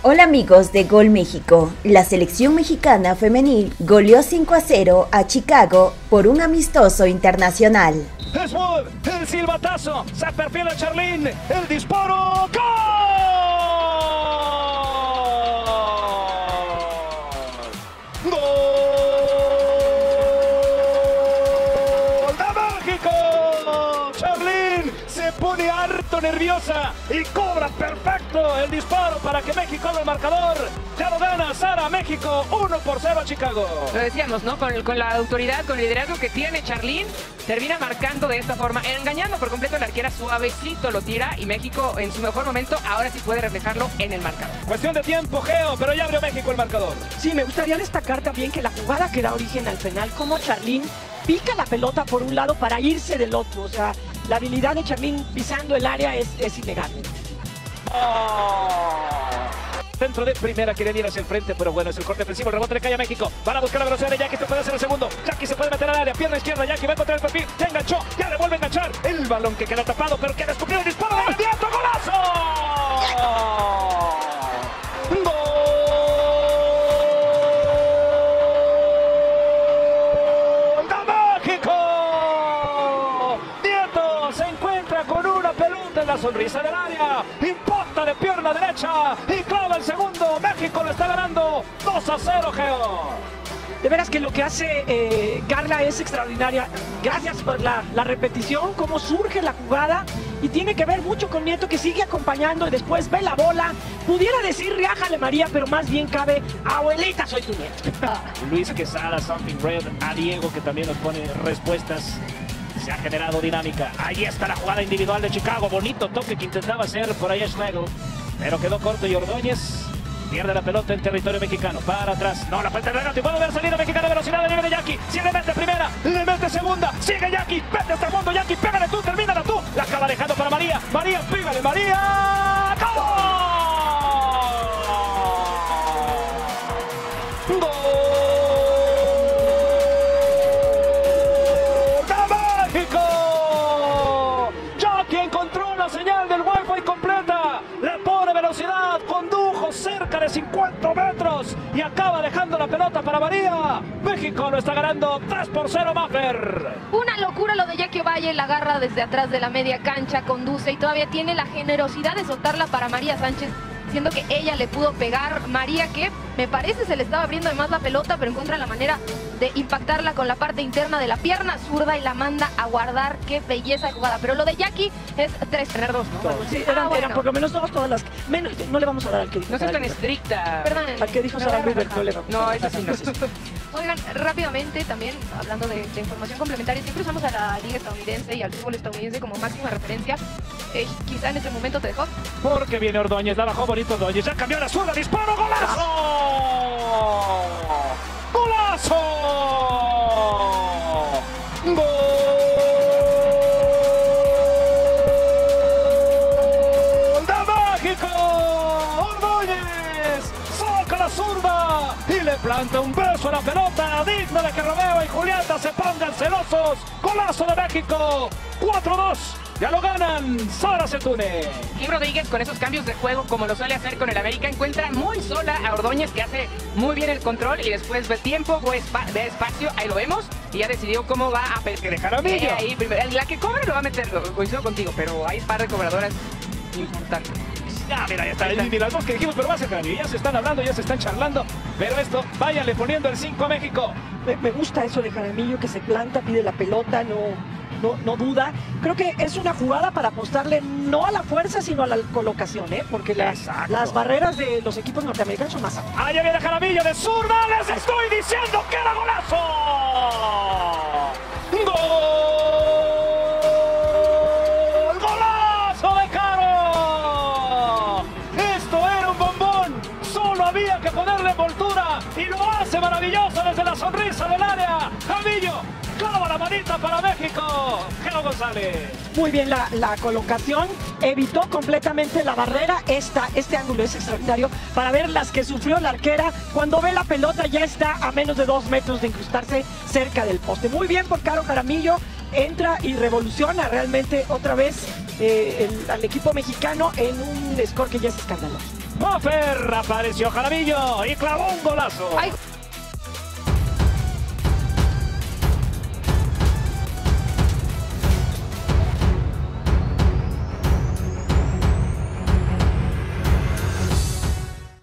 Hola amigos de Gol México, la selección mexicana femenil goleó 5-0 a Chicago por un amistoso internacional. Es Wood, el silbatazo, se perfila Charlín, el disparo, ¡gol! ¡Gol de México! Charlín se pone harto nerviosa y cobra perfecto el disparo para que México abra el marcador. Ya lo gana Sara, México 1-0 a Chicago. Lo decíamos, ¿no? Con la autoridad, con el liderazgo que tiene Charlín, termina marcando de esta forma, engañando por completo a la arquera, suavecito lo tira y México en su mejor momento ahora sí puede reflejarlo en el marcador. Cuestión de tiempo, Geo, pero ya abrió México el marcador. Sí, me gustaría destacar también que la jugada que da origen al penal, como Charlín pica la pelota por un lado para irse del otro. O sea, la habilidad de Charlín pisando el área es innegable. Dentro de primera quieren ir hacia el frente, pero bueno, es el corte defensivo, el rebote le cae a México. Van a buscar la velocidad de Jackie, esto puede ser el segundo. Jackie se puede meter al área, pierna izquierda, Jackie va a encontrar el perfil, ya enganchó, ya le vuelve a enganchar. El balón que queda tapado, pero queda escupido el disparo de inmediato, ¡golazo! ¡Gol de México! Nieto se encuentra con una pelota en la sonrisa del área, impacta de pierna derecha y clava el segundo. México lo está ganando 2-0, Geo. De veras que lo que hace Carla es extraordinaria. Gracias por la repetición, cómo surge la jugada. Y tiene que ver mucho con Nieto, que sigue acompañando y después ve la bola. Pudiera decir riájale María, pero más bien cabe abuelita, soy tu nieto. Luis Quesada, Something Red, a Diego, que también nos pone respuestas. Se ha generado dinámica. Ahí está la jugada individual de Chicago. Bonito toque que intentaba hacer por ahí Schlegel, pero quedó corto y Ordóñez pierde la pelota en territorio mexicano. Para atrás. No, la falta de regate. Puede ver salida mexicana de velocidad. Le viene Jackie. Si le mete primera, le mete segunda. Sigue Jackie. Vete hasta el fondo, Jackie. Pégale tú, termínala tú. La acaba dejando para María. María, pégale, María. ¡Gol! ¡Gol de México! Jackie encontró la señal del Wi-Fi completa. Le pone velocidad. Condujo cerca de 50 metros y acaba dejando la pelota para María. México lo está ganando 3-0, Maffer. Una locura lo de Jackie Ovalle, la agarra desde atrás de la media cancha, conduce y todavía tiene la generosidad de soltarla para María Sánchez, siendo que ella le pudo pegar. María, que me parece se le estaba abriendo de más la pelota, pero encuentra la manera de impactarla con la parte interna de la pierna zurda y la manda a guardar. Qué belleza de jugada. Pero lo de Jackie es 3-2, ¿no? Sí, eran por lo menos todas las... Menos, no le vamos a dar al que dijo. No seas tan estricta. Perdón. Al que dijo Sara Rubert no le vamos. No, eso sí no. Oigan, rápidamente también, hablando de información complementaria, siempre usamos a la liga estadounidense y al fútbol estadounidense como máxima referencia. Quizá en ese momento te dejó. Porque viene Ordóñez, la bajó bonito Ordóñez, ya cambió la zurda, disparo, ¡golazo! ¡Golazo! ¡Gol de México! Ordóñez saca la zurda y le planta un beso a la pelota, digno de que Romeo y Julieta se pongan celosos. ¡Golazo de México! 4-2. Ya lo ganan, Sara Setune. Y Rodríguez, con esos cambios de juego, como lo suele hacer con el América, encuentra muy sola a Ordóñez, que hace muy bien el control y después ve tiempo, ve espacio, ahí lo vemos, y ya decidió cómo va a Que dejar a Millo. ahí primero. La que cobra lo va a meter, coincido contigo, pero hay par de cobradoras importantes. Ya, mira, ya está. Ni las dos que dijimos, pero va a ser grande. Ya se están hablando, ya se están charlando. Pero esto, váyanle poniendo el 5 a México. Me gusta eso de Jaramillo, que se planta, pide la pelota, no duda. Creo que es una jugada para apostarle no a la fuerza, sino a la colocación, porque las barreras de los equipos norteamericanos son más altas. Allá viene Jaramillo de zurda. Les estoy diciendo que era golazo. ¡Gol! ¡Golazo de Caro! Esto era un bombón. Solo había que ponerle envoltura y lo hace maravilloso desde la sonrisa del área. Jaramillo clava la manita para México. Geo González. Muy bien la colocación, evitó completamente la barrera. Este ángulo es extraordinario para ver las que sufrió la arquera. Cuando ve la pelota ya está a menos de 2 metros de incrustarse cerca del poste. Muy bien por Caro Jaramillo, entra y revoluciona realmente otra vez al equipo mexicano en un score que ya es escandaloso. Mofer apareció Jaramillo y clavó un golazo. Ay.